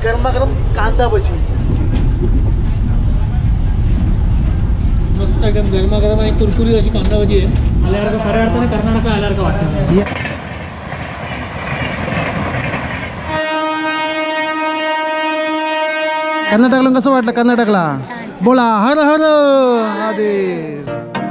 गरमागरम कांदा भजी मस्त एकदम गरमागरम आणि कुरकुरीत अशी कांदा भजी आहे. आल्यासारखं खऱ्या अर्थाने कर्नाटक आल्यासारखं वाटतं. कर्नाटकला कसं वाटलं? कर्नाटकला बोला हर हर महादेव.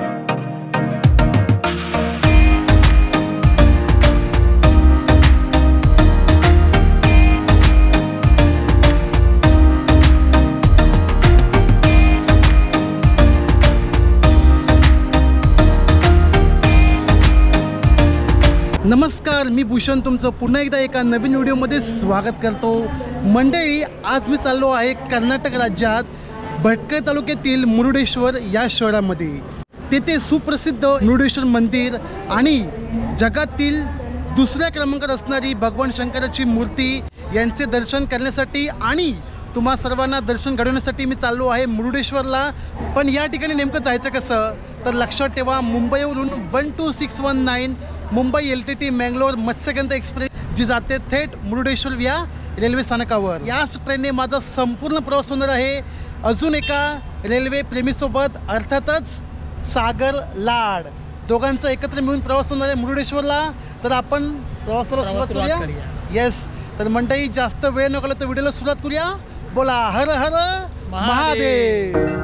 नमस्कार, मी भूषण तुमचं पुन्हा एकदा एका नवीन व्हिडिओमध्ये स्वागत करतो. मंडळी, आज मी चाललो आहे कर्नाटक राज्यात भटकळ तालुक्यातील मुरुडेश्वर या शहरामध्ये. तेथे सुप्रसिद्ध मुरुडेश्वर मंदिर आणि जगातील दुसऱ्या क्रमांकावर असणारी भगवान शंकराची मूर्ती यांचे दर्शन करण्यासाठी आणि तुम्हा सर्वांना दर्शन घडवण्यासाठी मी चाललो आहे मुरुडेश्वरला. पण या ठिकाणी नेमकं जायचं कसं तर लक्षात ठेवा, मुंबईवरून 12619 मुंबई LTT मंगलोर मत्स्यगंधा एक्सप्रेस जी जाते थेट मुरुडेश्वर या रेल्वे स्थानकावर. याच ट्रेनने माझा संपूर्ण प्रवास होणार आहे अजून एका रेल्वे प्रेमीसोबत, अर्थातच सागर लाड. दोघांचा एकत्र मिळून प्रवास होणार आहे मुरुडेश्वरला. तर आपण प्रवासाला सुरुवात करूया. येस, तर मंडळी जास्त वेळ नको तर व्हिडिओला सुरुवात करूया. बोला हर हर महादेव.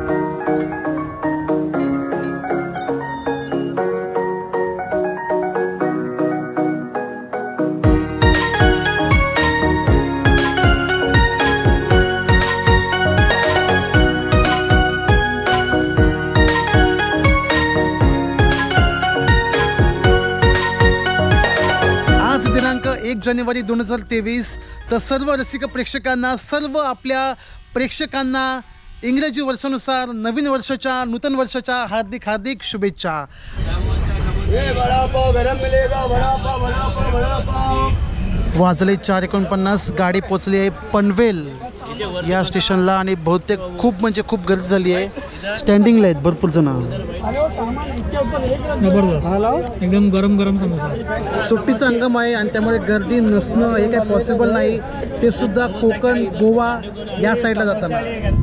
दिनांक 1 जानेवारी 2023. तर सर्व रसिक प्रेक्षकांना, सर्व आपल्या प्रेक्षकांना इंग्रजी वर्षानुसार नवीन वर्षाच्या, नूतन वर्षाच्या हार्दिक हार्दिक शुभेच्छा. वाजले 4:49. गाडी पोचली आहे पनवेल या स्टेशनला आणि बहुतेक खूप म्हणजे खूप गर्दी झाली आहे. स्टँडिंगला आहेत भरपूर जण. एकदम गरम गरम समोसा. सुट्टीचा हंगाम आहे आणि त्यामुळे गर्दी नसणं हे काही पॉसिबल नाही. ते सुद्धा कोकण, गोवा या साईडला जाताना.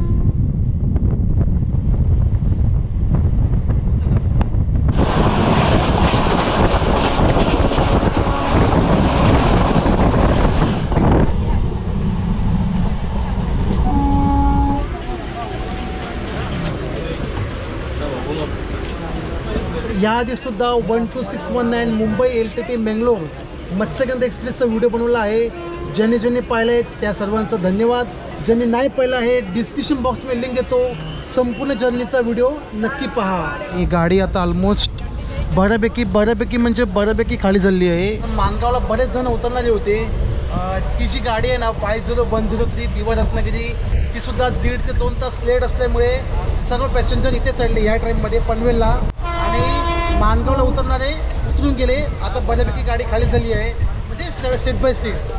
याआधी सुद्धा 12619 मुंबई LTT मंगलोर मत्स्यगंधा एक्सप्रेसचा व्हिडिओ बनवला आहे. ज्यांनी पाहिलं आहे त्या सर्वांचं धन्यवाद. ज्यांनी नाही पाहिलं आहे डिस्क्रिप्शन बॉक्समध्ये लिंक देतो. संपूर्ण जर्नीचा व्हिडिओ नक्की पहा. ही गाडी आता ऑलमोस्ट बऱ्यापैकी खाली झाली आहे. मानगावला बरेच जण उतरणारे होते. ती जी गाडी आहे ना 50103 दिवा रत्नागिरी, ती सुद्धा 1.5 ते 2 तास लेट असल्यामुळे सर्व पॅसेंजर इथे चढले या ट्रेनमध्ये पनवेलला आणि मानगावला उतरणारे उतरून गेले. आता बऱ्यापैकी गाडी खाली झाली आहे, म्हणजे सीट बाय सीट.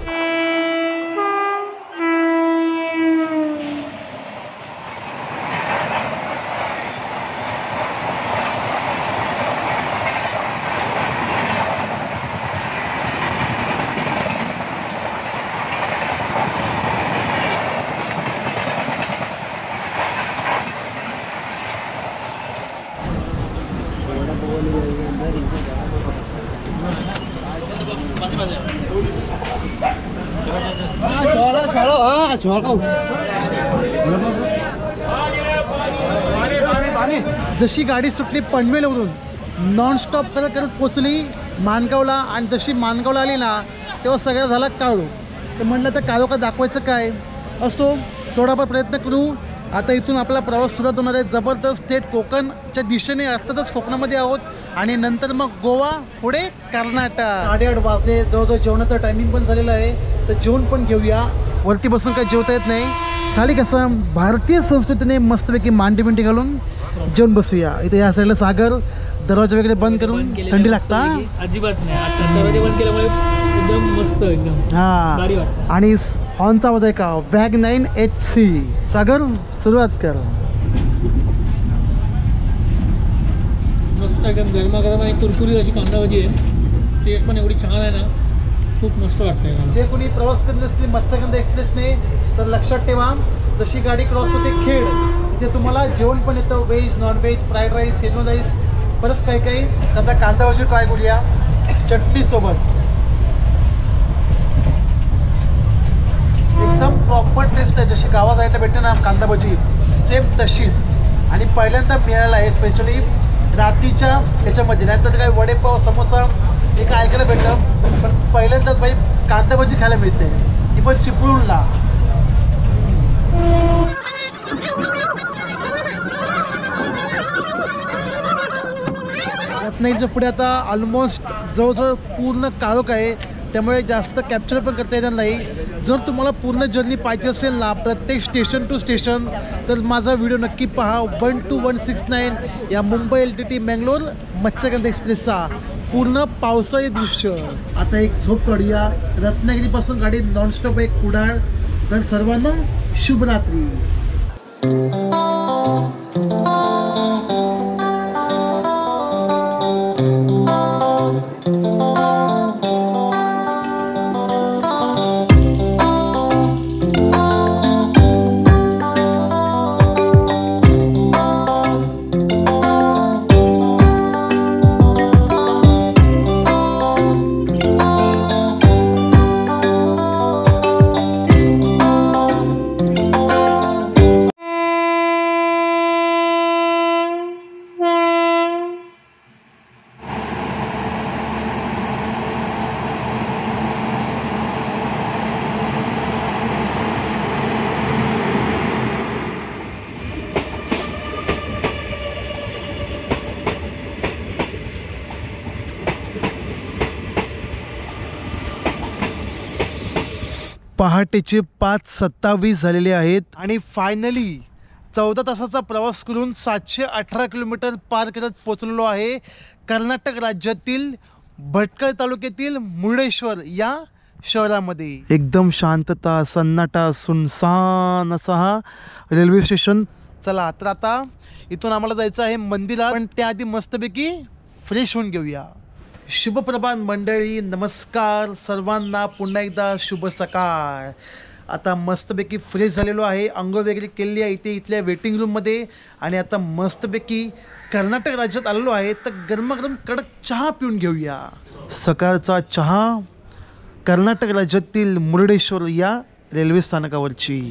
जशी गाडी सुटली पनवेलवरून नॉनस्टॉप करत पोचली मानगावला आणि जशी मानगावला आली ना तेव्हा सगळं झाला काळू. तर म्हटलं तर काळो का दाखवायचं काय. असो, थोडाफार प्रयत्न करू. आता इथून आपला प्रवास सुरुवात होणार आहे जबरदस्त थेट कोकणच्या दिशेने. अर्थातच कोकणामध्ये आहोत आणि नंतर मग गोवा, पुढे कर्नाटक. 8:30 वाजले, जवळजवळ जेवणाचा टायमिंग पण झालेला आहे. तर जेवण पण घेऊया. वरती बसून काही जेवता येत नाही. खाली कसं भारतीय संस्कृतीने मस्तपैकी मांडी बिंडी घालून जेवण बसूया. इथे या साईडला सागर दरवाजा वगैरे बंद करून. थंडी लागता अजिबात नाही. आता दरवाजे बंद केल्यामुळे एकदम मस्त, एकदम भारी वाटतं. आणि हॉर्नचा आवाज आहे का WAG9 HC. सागर सुरुवात कर. मस्त एकदम गरमागरम आणि कुरकुरीत अशी कांदा भजी आहे. टेस्ट पण एवढी छान आहे ना. खूप मस्त वाटतंय मला. जे कोणी प्रवास करत असतील मत्स्यगंधा एक्सप्रेसने तर लक्षात ठेवा, जशी गाडी क्रॉस होते खेड तिथे तुम्हाला जेवण पण येतं, veg non veg, fried rice, schezwan rice, बरंच काही काही. आता कांदा भजी ट्राय करूया चटणीसोबत. एकदम प्रॉपर टेस्ट आहे, जशी गावात जायला भेटते ना कांदा भजी सेम तशीच. आणि पहिल्यांदा मिळालं आहे स्पेशली रात्रीच्या ह्याच्यामध्ये. नाहीतर काय वडेपाव समोसा हे काय ऐकायला भेटलं, पण पहिल्यांदाच बाई कांदा भजी खायला मिळते, ती पण चिपळूणला. रत्नागिरीच्या पुढे आता ऑलमोस्ट जवळजवळ पूर्ण काळोख आहे, त्यामुळे जास्त कॅप्चर पण करता येणार नाही. जर तुम्हाला पूर्ण जर्नी पाहिजे असेल ना प्रत्येक स्टेशन टू स्टेशन, तर माझा व्हिडिओ नक्की पहा 12169 या मुंबई LTT मंगलोर मत्स्यगंधा एक्सप्रेसचा पूर्ण पावसाळी दृश्य. आता एक झोप काढूया. रत्नागिरीपासून गाडी नॉनस्टॉप एक कुडाळ. तर सर्वांना शुभरात्री. पहाटेचे 5:27 झालेले आहेत आणि फायनली 14 तासाचा प्रवास करून 718 किलोमीटर पार करत पोचलेलो आहे कर्नाटक राज्यातील भटकळ तालुक्यातील मुर्डेश्वर या शहरामध्ये. एकदम शांतता, सन्नाटा, सुनसान असा हा रेल्वे स्टेशन. चला तर आता इथून आम्हाला जायचं आहे मंदिरात, पण त्याआधी मस्तपैकी फ्रेश होऊन घेऊया. शुभप्रभात मंडळी, नमस्कार सर्वांना, पुन्हा एकदा शुभ सकाळ. आता मस्तपैकी फ्रेश झालेलो आहे, अंघोळ वगैरे केलेली आहे इथल्या वेटिंग रूममध्ये. आणि आता मस्तपैकी कर्नाटक राज्यात आलेलो आहे, तर गरमागरम कडक चहा पिऊन घेऊया. सकाळचा चहा कर्नाटक राज्यातील मुर्डेश्वर या रेल्वे स्थानकावरची.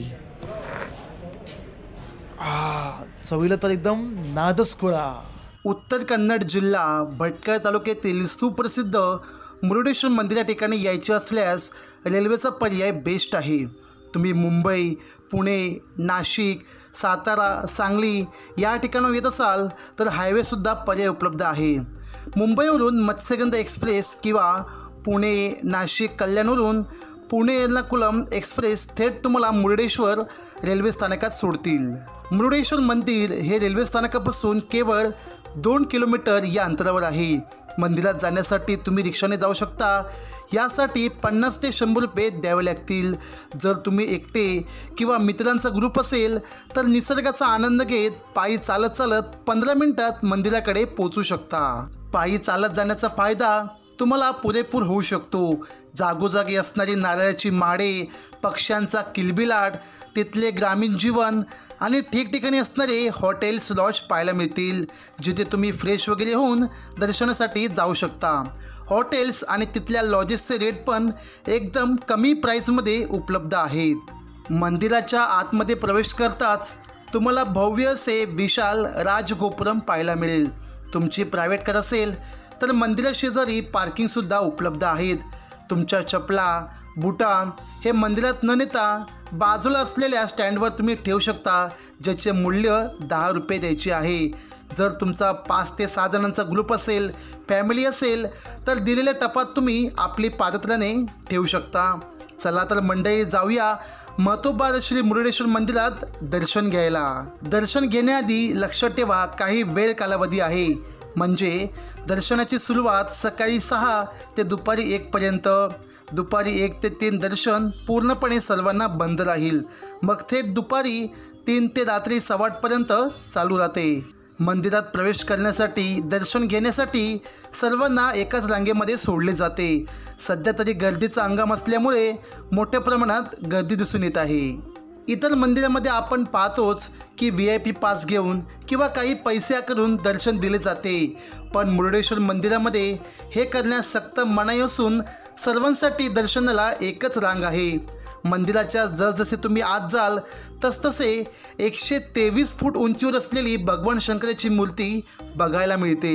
चवीला तर एकदम नादच खुळा. उत्तर कन्नड जिल्हा भटकळ तालुक्यातील सुप्रसिद्ध मुरुडेश्वर मंदिर या ठिकाणी यायचे असल्यास रेल्वेचा पर्याय बेस्ट आहे. तुम्ही मुंबई, पुणे, नाशिक, सातारा, सांगली या ठिकाणाहून येत असाल तर हायवेसुद्धा पर्याय उपलब्ध आहे. मुंबईवरून मत्स्यगंधा एक्सप्रेस किंवा पुणे, नाशिक, कल्याणवरून पुणे एर्नाकुलम एक्सप्रेस थेट तुम्हाला मुरुडेश्वर रेल्वे स्थानकात सोडतील. मुरुडेश्वर मंदिर हे रेल्वे स्थानकापासून केवळ 2 किलोमीटर या अंतरावर आहे. मंदिरात जाण्यासाठी तुम्ही रिक्षाने जाऊ शकता. यासाठी 50 ते 100 रुपये द्यावे लागतील. जर तुम्ही एकटे किंवा मित्रांचा ग्रुप असेल तर निसर्गाचा आनंद घेत पायी चालत 15 मिनिटात मंदिराकडे पोहोचू शकता. पायी चालत जाण्याचा फायदा तुम्हाला पुरेपूर होऊ शकतो. जागोजागी असणारी नारळाची माडे, पक्ष्यांचा किलबिलाट, तिथले ग्रामीण जीवन आणि ठिकठिकाणी असणारे हॉटेल्स, लॉज पाहायला मिळतील, जिथे तुम्ही फ्रेश वगैरे होऊन दर्शनासाठी जाऊ शकता. हॉटेल्स आणि तिथल्या लॉजेसचे रेट पण एकदम कमी प्राईसमध्ये उपलब्ध आहेत. मंदिराच्या आतमध्ये प्रवेश करताच तुम्हाला भव्य असे विशाल राजगोपुरम पाहायला मिळेल. तुमची प्रायव्हेट कार असेल तर मंदिराशेजारी पार्किंगसुद्धा उपलब्ध आहेत. तुमच्या चपला, बुटा हे मंदिरात न नेता बाजूला असलेल्या स्टँडवर तुम्ही ठेवू शकता, ज्याचे मूल्य 10 रुपये द्यायचे आहे. जर तुमचा 5 ते 6 जणांचा ग्रुप असेल, फॅमिली असेल तर दिलेल्या टपात तुम्ही आपली पादत्राणे ठेवू शकता. चला तर मंडळी जाऊया महतोबार श्री मुरुडेश्वर मंदिरात दर्शन घ्यायला. दर्शन घेण्याआधी लक्षात ठेवा काही वेळ कालावधी आहे. म्हणजे दर्शनाची सुरुवात सकाळी 6 ते दुपारी 1 पर्यंत. दुपारी 1 ते 3 दर्शन पूर्णपणे सर्वांना बंद राहील. मग थेट दुपारी 3 ते रात्री 8:15 पर्यंत चालू राहते. मंदिरात प्रवेश करण्यासाठी दर्शन घेण्यासाठी सर्वांना एकाच रांगेमध्ये सोडले जाते. सध्या तरी गर्दीचा हंगाम असल्यामुळे मोठ्या प्रमाणात गर्दी दिसून येत आहे. इतर मंदिरामध्ये आपण पाहतोच की VIP पास घेऊन किंवा काही पैसे आकारून दर्शन दिले जाते, पण मुरुडेश्वर मंदिरामध्ये हे करण्यास सक्त मनाई असून सर्वांसाठी दर्शनाला एकच रांग आहे. मंदिराच्या जसजसे तुम्ही आत जाल तसतसे 123 फूट उंचीवर असलेली भगवान शंकराची मूर्ती बघायला मिळते.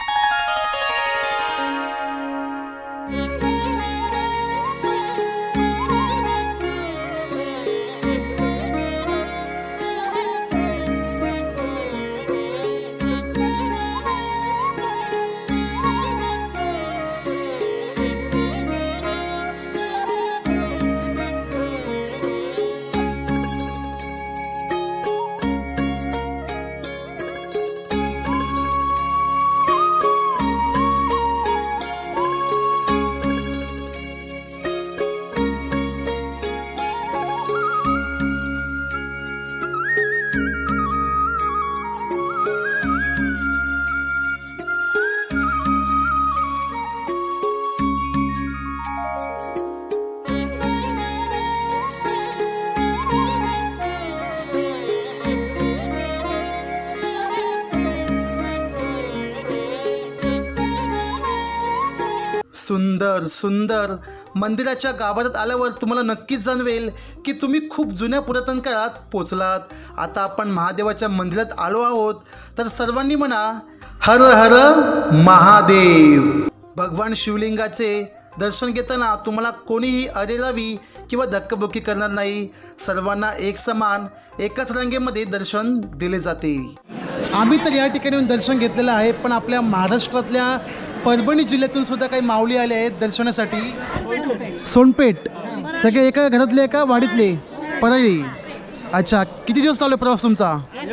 सुंदर सुंदर मंदिराच्या गाभाऱ्यात आल्यावर तुम्हाला नक्कीच जाणवेल की तुम्ही खूप जुन्या पुरातन काळात पोचलात. आता आपण महादेवाच्या मंदिरात आलो आहोत, तर सर्वांनी म्हणा हर हर महादेव. भगवान शिवलिंगाचे दर्शन घेताना तुम्हाला कोणीही अरेरावी किंवा धक्काबुक्की करणार नाही. सर्वांना एक समान एकाच रांगेमध्ये दर्शन दिले जाते. आम्ही तर या ठिकाणी येऊन दर्शन घेतलेलं आहे, पण आपल्या महाराष्ट्रातल्या परभणी जिल्ह्यातून सुद्धा काही माऊली आले आहेत दर्शनासाठी. सोनपेठ सगळे एका घरातले एका वाडीतले परळी. अच्छा, किती दिवस चालू आहे प्रवास तुमचा?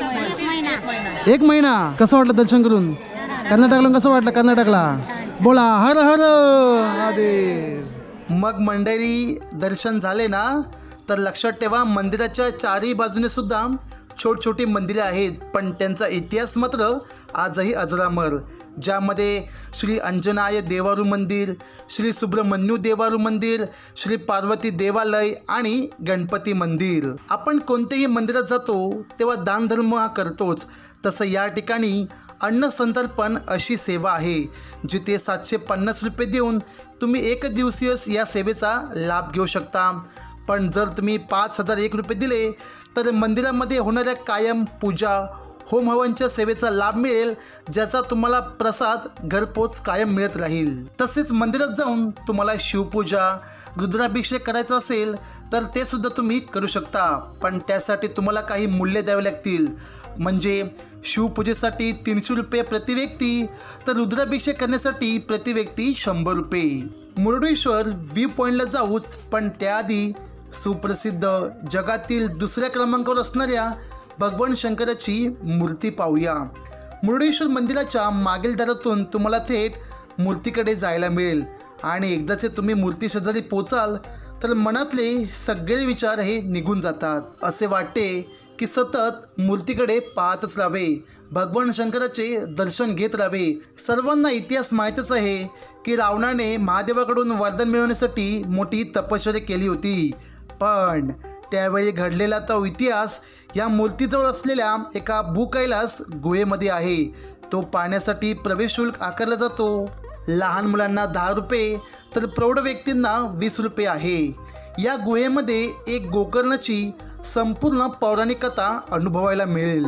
1 महिना. कसं वाटलं दर्शन करून? कर्नाटकला कसं वाटलं? कर्नाटकला बोला हर हर महादेव. मग मंडळी दर्शन झाले ना, तर लक्षात ठेवा मंदिराच्या चारही बाजूने सुद्धा छोटी मंदिरे आहेत, पण त्यांचा इतिहास मात्र आजही अजरामर. ज्यामध्ये श्री अंजनाय देवारू मंदिर, श्री सुब्रमण्यू देवारू मंदिर, श्री पार्वती देवालय आणि गणपती मंदिर. आपण कोणत्याही मंदिरात जातो तेव्हा दानधर्म हा करतोच. तसं या ठिकाणी अन्नसंतर्पण अशी सेवा आहे, जिथे 750 रुपये देऊन तुम्ही 1 दिवसीय या सेवेचा लाभ घेऊ शकता. पण जर तुम्ही 5001 रुपये दिले तर मंदिरामध्ये होणाऱ्या कायम पूजा होम हवनच्या सेवेचा लाभ मिळेल, ज्याचा तुम्हाला प्रसाद घरपोच कायम मिळत राहील. तसेच मंदिरात जाऊन तुम्हाला शिवपूजा रुद्राभिषेक करायचा असेल तर ते सुद्धा तुम्ही करू शकता, पण त्यासाठी तुम्हाला काही मूल्य द्यावे लागतील. म्हणजे शिवपूजेसाठी 300 रुपये प्रति व्यक्ती, तर रुद्राभिषेक करण्यासाठी प्रति व्यक्ती 100 रुपये. मुरुडेश्वर व्ह्यू पॉईंटला जाऊच, पण त्याआधी सुप्रसिद्ध जगातील 2ऱ्या क्रमांकावर असणाऱ्या भगवान शंकराची मूर्ती पाहूया. मुरुडेश्वर मंदिराच्या मागील दारातून तुम्हाला थेट मूर्तीकडे जायला मिळेल आणि एकदाचे तुम्ही मूर्ती शेजारी पोचाल तर मनातले सगळे विचार हे निघून जातात. असे वाटते की सतत मूर्तीकडे पाहतच राहावे, भगवान शंकराचे दर्शन घेत राहावे. सर्वांना इतिहास माहीतच आहे की रावणाने महादेवाकडून वरदान मिळवण्यासाठी मोठी तपश्चर्या केली होती, पण त्यावेळी घडलेला तो इतिहास या मूर्तीजवळ असलेल्या एका भूकैलास गुहेमध्ये आहे. तो पाहण्यासाठी प्रवेश शुल्क आकारला जातो. लहान मुलांना 10 रुपये तर प्रौढ व्यक्तींना 20 रुपये आहे. या गुहेमध्ये एक गोकर्णाची संपूर्ण पौराणिक कथा अनुभवायला मिळेल.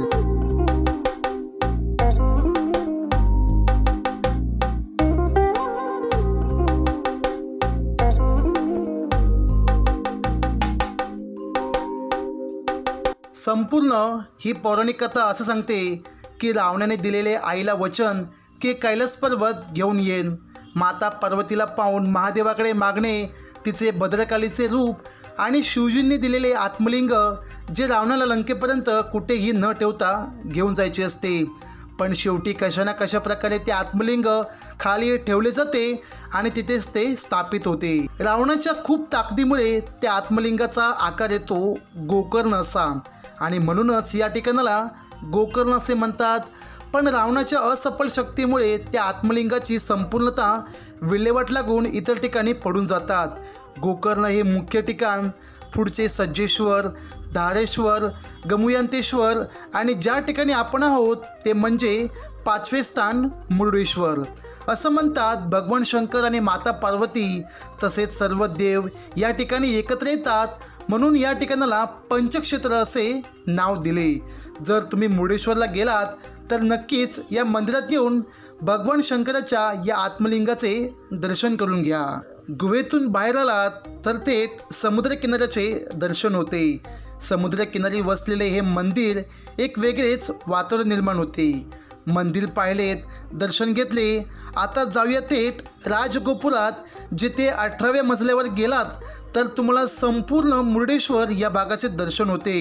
संपूर्ण ही पौराणिक कथा असं सांगते की रावणाने दिलेले आईला वचन की कैलास पर्वत घेऊन येईन. माता पार्वतीला पाहून महादेवाकडे मागणे, तिचे भद्रकालीचे रूप आणि शिवजींनी दिलेले आत्मलिंग जे रावणाला लंकेपर्यंत कुठेही न ठेवता घेऊन जायचे असते. पण शेवटी कशा ना कशा प्रकारे ते आत्मलिंग खाली ठेवले जाते आणि तिथेच ते स्थापित होते. रावणाच्या खूप ताकदीमुळे त्या आत्मलिंगाचा आकार येतो गोकर्ण असा, आणि म्हणूनच या ठिकाणाला गोकर्ण असे म्हणतात. पण रावणाच्या असफल शक्तीमुळे त्या आत्मलिंगाची संपूर्णतः विल्हेवाट लागून इतर ठिकाणी पडून जातात. गोकर्ण हे मुख्य ठिकाण, पुढचे सज्जेश्वर, धारेश्वर, गमुयंतेश्वर आणि ज्या ठिकाणी आपण आहोत ते म्हणजे 5वे स्थान मुरुडेश्वर. असं म्हणतात भगवान शंकर आणि माता पार्वती तसेच सर्व देव या ठिकाणी एकत्र येतात, म्हणून या ठिकाणाला पंचक्षेत्र असे नाव दिले. जर तुम्ही मुरुडेश्वरला गेलात तर नक्कीच या मंदिरात येऊन भगवान शंकराच्या या आत्मलिंगाचे दर्शन करून घ्या. गुहेतून बाहेर आलात तर थेट समुद्रकिनाऱ्याचे दर्शन होते. समुद्रकिनारी वसलेले हे मंदिर एक वेगळेच वातावरण निर्माण होते. मंदिर पाहिलेत, दर्शन घेतले. आता जाऊया थेट राजगोपुरात, जिथे 18व्या मजल्यावर गेलात तर तुम्हाला संपूर्ण मुरुडेश्वर या भागाचे दर्शन होते.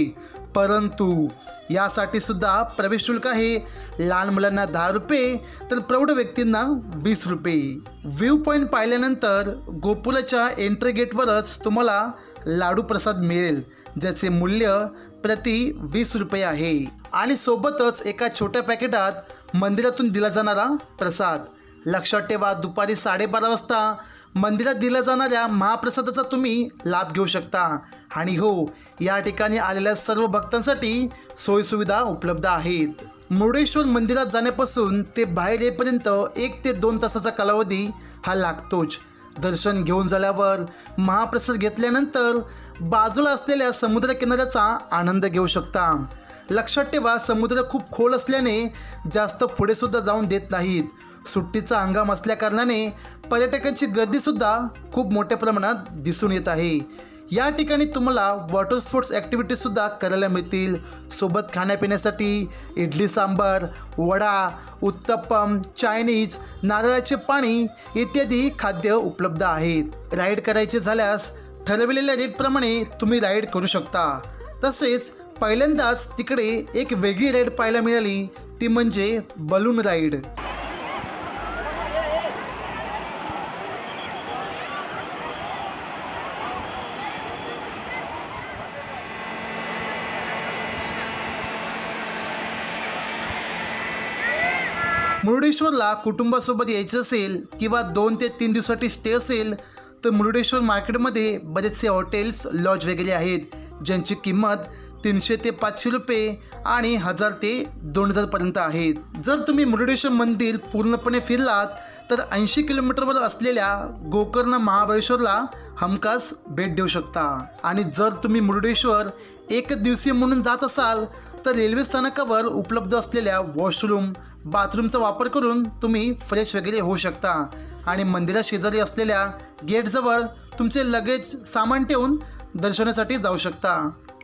परंतु यासाठी सुद्धा प्रवेश शुल्क आहे. लहान मुलांना 10 रुपये तर प्रौढ व्यक्तींना 20 रुपये. व्ह्यू पॉईंट पाहिल्यानंतर गोपुराच्या एंट्री गेटवरच तुम्हाला लाडू प्रसाद मिळेल, ज्याचे मूल्य प्रति 20 रुपये आहे. आणि सोबतच एका छोट्या पॅकेटात मंदिरातून दिला जाणारा प्रसाद. लक्षात ठेवा, दुपारी 12:30 वाजता मंदिरात दिल्या जाणाऱ्या महाप्रसादाचा तुम्ही लाभ घेऊ शकता. आणि हो, या ठिकाणी आलेल्या सर्व भक्तांसाठी सोयीसुविधा उपलब्ध आहेत. मुरुडेश्वर मंदिरात जाण्यापासून ते बाहेर येईपर्यंत 1 ते 2 तासाचा कालावधी हा लागतोच. दर्शन घेऊन झाल्यावर महाप्रसाद घेतल्यानंतर बाजूला असलेल्या समुद्रकिनाऱ्याचा आनंद घेऊ शकता. लक्षात ठेवा, समुद्र खूप खोल असल्याने जास्त पुढे सुद्धा जाऊन देत नाहीत. सुट्टीचा हंगाम असल्याकारणाने पर्यटकांची गर्दीसुद्धा खूप मोठ्या प्रमाणात दिसून येत आहे. या ठिकाणी तुम्हाला वॉटर स्पोर्ट्स ॲक्टिव्हिटीजसुद्धा करायला मिळतील. सोबत खाण्यापिण्यासाठी इडली सांबार, वडा, उत्तप्पम, चायनीज, नारळाचे पाणी इत्यादी खाद्य उपलब्ध आहेत. राईड करायचे झाल्यास ठरविलेल्या रेटप्रमाणे तुम्ही राईड करू शकता. तसेच पहिल्यांदाच तिकडे एक वेगळी राईड पाहायला मिळाली, ती म्हणजे बलून राईड. मुरुडेश्वरला कुटुंबासोबत यायचं असेल किंवा 2 ते 3 दिवसासाठी स्टे असेल तर मुरुडेश्वर मार्केटमध्ये बरेचसे हॉटेल्स, लॉज वगैरे आहेत, ज्यांची किंमत 300 ते 500 रुपये आणि 1000 ते 2000पर्यंत आहेत. जर तुम्ही मुरुडेश्वर मंदिर पूर्णपणे फिरलात तर 80 किलोमीटरवर असलेल्या गोकर्ण महाबळेश्वरला हमखास भेट देऊ शकता. आणि जर तुम्ही मुरुडेश्वर एक दिवसीय म्हणून जात असाल तर रेल्वे स्थानकावर उपलब्ध असलेल्या वॉशरूम, बाथरूमचा वापर करून तुम्ही फ्रेश वगैरे होऊ शकता. आणि मंदिरात शेजारी असलेल्या गेटजवळ तुमचे लगेज सामान ठेवून दर्शनासाठी जाऊ शकता.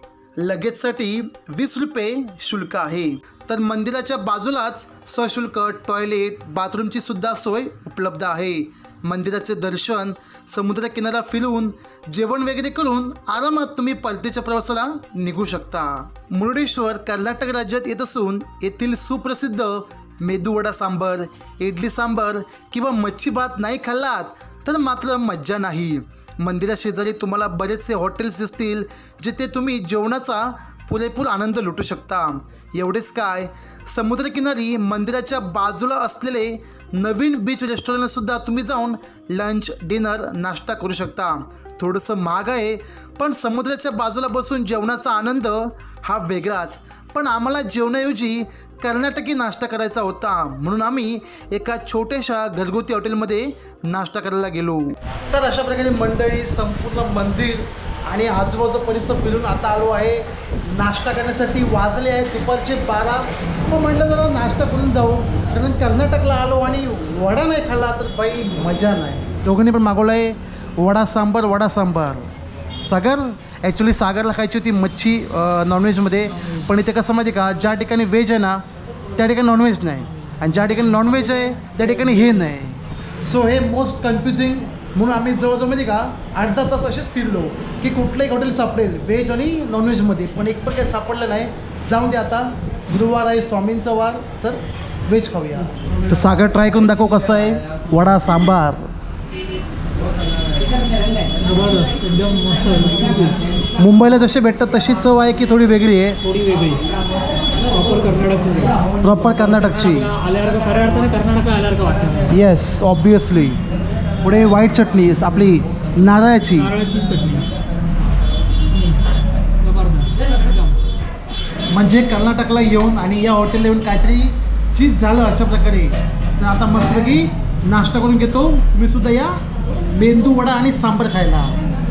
लगेजसाठी 20 रुपये शुल्क आहे. तर मंदिराच्या बाजूलाच सशुल्क टॉयलेट, बाथरूमची सुद्धा सोय उपलब्ध आहे. मंदिराचे दर्शन, समुद्रकिनारा फिरून जेवण वगैरे करून आरामात तुम्ही परतीच्या प्रवासाला निघू शकता. मुरुडेश्वर कर्नाटक राज्यात येत असून येथील सुप्रसिद्ध मेदूवडा सांबर, इडली सांबर किंवा मच्छी भात नाही खाल्लात तर मात्र मज्जा नाही. मंदिराशेजारी तुम्हाला बरेचसे हॉटेल्स दिसतील, जिथे तुम्ही जेवणाचा पुरेपूर आनंद लुटू शकता. एवढेच काय, समुद्रकिनारी मंदिराच्या बाजूला असलेले नवीन बीच रेस्टॉरंटसुद्धा तुम्ही जाऊन लंच, डिनर, नाश्ता करू शकता. थोडंसं महाग आहे, पण समुद्राच्या बाजूला बसून जेवणाचा आनंद हा वेगळाच. पण आम्हाला जेवणाऐवजी कर्नाटकी नाश्ता करायचा होता, म्हणून आम्ही एका छोट्याशा घरगुती हॉटेलमध्ये नाश्ता करायला गेलो. तर अशा प्रकारे मंडळी संपूर्ण मंदिर आणि आजूबाजूचा परिसर फिरून आता आलो आहे नाश्ता करण्यासाठी. वाजले आहे दुपारचे 12. मग म्हटलं जरा नाश्ता करून जाऊ, कारण कर्नाटकला आलो आणि वडा नाही खाल्ला तर बाई मजा नाही. दोघांनी पण मागवलं आहे वडा सांबार. सागर ॲक्च्युली सागरला खायची होती मच्छी नॉनव्हेजमध्ये, पण इथे कसं माहिती का, ज्या ठिकाणी व्हेज आहे ना त्या ठिकाणी नॉनव्हेज नाही, आणि ज्या ठिकाणी नॉनव्हेज आहे त्या ठिकाणी हे नाही. सो हे मोस्ट कन्फ्युजिंग. म्हणून आम्ही जवळजवळ माहिती का अर्धा तास असेच फिरलो की कुठलंही हॉटेल सापडेल व्हेज आणि नॉनव्हेजमध्ये, पण एक पण काही सापडलं नाही. जाऊन दे, आता गुरुवार आहे, स्वामींचा वार, तर व्हेज खाऊया. तर सागर ट्राय करून दाखव कसं आहे वडा सांबार. एकदम मस्त. मुंबईला जसे भेटतात तशी चव आहे की थोडी वेगळी आहे? थोडी वेगळी. प्रॉपर कर्नाटकची आहे. प्रॉपर कर्नाटकची. आल्यावर का खऱ्या अर्थाने कर्नाटक आल्यावर का वाटतं. Yes obviously. पुढे व्हाईट चटणी आपली नारळाची. नारळाची चटणी जबरदस्त एकदम. म्हणजे कर्नाटकला येऊन आणि या हॉटेलला येऊन काहीतरी चीज झालं अशा प्रकारे. तर आता मस्तपैकी नाश्ता करून घेतो. तुम्ही सुद्धा या मेंदू वडा आणि सांबार खायला.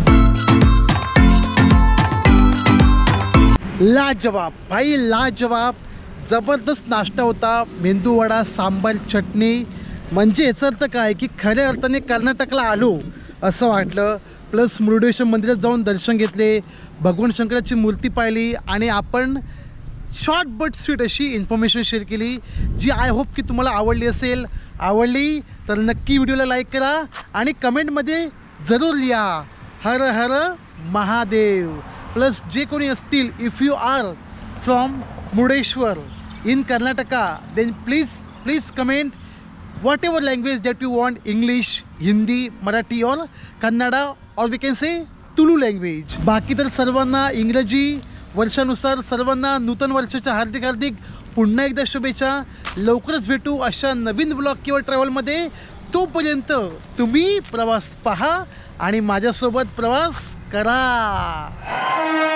लाजवाब भाई लाजवाब. जबरदस्त नाश्ता होता. मेंदू वडा सांबार चटणी. म्हणजे याचा अर्थ काय की खऱ्या अर्थाने कर्नाटकला आलो असं वाटलं. प्लस मुरुडेश्वर मंदिरात जाऊन दर्शन घेतले, भगवान शंकराची मूर्ती पाहिली आणि आपण शॉर्ट बट स्वीट अशी इन्फॉर्मेशन शेअर केली जी आय होप की तुम्हाला आवडली असेल. आवडली तर नक्की व्हिडिओला लाईक करा आणि कमेंटमध्ये जरूर लिहा हर हर महादेव. प्लस जे कोणी असतील if you are from Murudeshwar in Karnataka then please comment whatever language that you want, English, Hindi, Marathi or Kannada or we can say Tulu language. बाकी तर सर्वांना इंग्रजी वर्षानुसार सर्वांना नूतन वर्षाच्या हार्दिक हार्दिक पुन्हा एकदा शुभेच्छा. लवकरच भेटू अशा नवीन ब्लॉग किंवा ट्रॅव्हलमध्ये. तोपर्यंत तुम्ही प्रवास पहा आणि माझ्यासोबत प्रवास करा.